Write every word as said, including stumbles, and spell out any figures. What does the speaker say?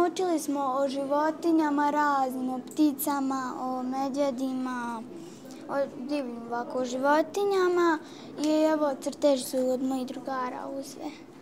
učili smo o životinjama raznim, o pticama, o medvjedima, o divnim ovako životinjama i evo crteži su od mojih drugara u sve.